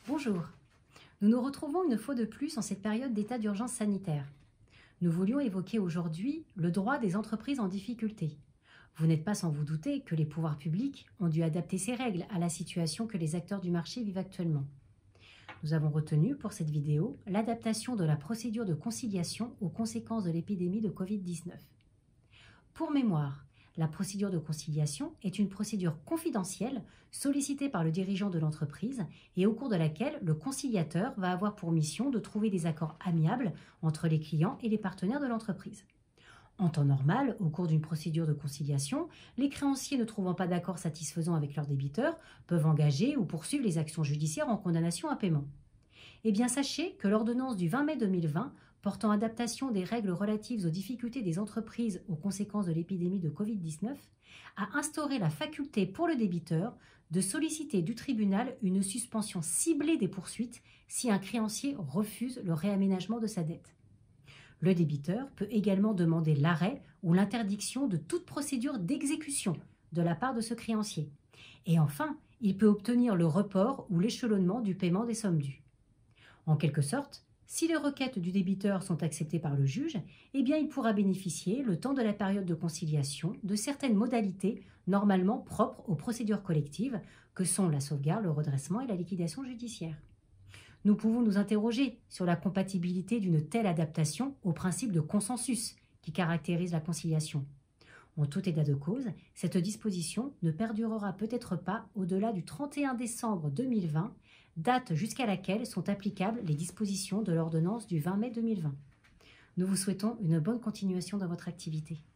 Bonjour, nous nous retrouvons une fois de plus en cette période d'état d'urgence sanitaire. Nous voulions évoquer aujourd'hui le droit des entreprises en difficulté. Vous n'êtes pas sans vous douter que les pouvoirs publics ont dû adapter ces règles à la situation que les acteurs du marché vivent actuellement. Nous avons retenu pour cette vidéo l'adaptation de la procédure de conciliation aux conséquences de l'épidémie de Covid-19. Pour mémoire, la procédure de conciliation est une procédure confidentielle sollicitée par le dirigeant de l'entreprise et au cours de laquelle le conciliateur va avoir pour mission de trouver des accords amiables entre les clients et les partenaires de l'entreprise. En temps normal, au cours d'une procédure de conciliation, les créanciers ne trouvant pas d'accord satisfaisant avec leurs débiteurs peuvent engager ou poursuivre les actions judiciaires en condamnation à paiement. Eh bien, sachez que l'ordonnance du 20 mai 2020 portant adaptation des règles relatives aux difficultés des entreprises aux conséquences de l'épidémie de Covid-19 a instauré la faculté pour le débiteur de solliciter du tribunal une suspension ciblée des poursuites si un créancier refuse le réaménagement de sa dette. Le débiteur peut également demander l'arrêt ou l'interdiction de toute procédure d'exécution de la part de ce créancier. Et enfin, il peut obtenir le report ou l'échelonnement du paiement des sommes dues. En quelque sorte, si les requêtes du débiteur sont acceptées par le juge, eh bien il pourra bénéficier, le temps de la période de conciliation, de certaines modalités normalement propres aux procédures collectives, que sont la sauvegarde, le redressement et la liquidation judiciaire. Nous pouvons nous interroger sur la compatibilité d'une telle adaptation au principe de consensus qui caractérise la conciliation. En tout état de cause, cette disposition ne perdurera peut-être pas au-delà du 31 décembre 2020, date jusqu'à laquelle sont applicables les dispositions de l'ordonnance du 20 mai 2020. Nous vous souhaitons une bonne continuation dans votre activité.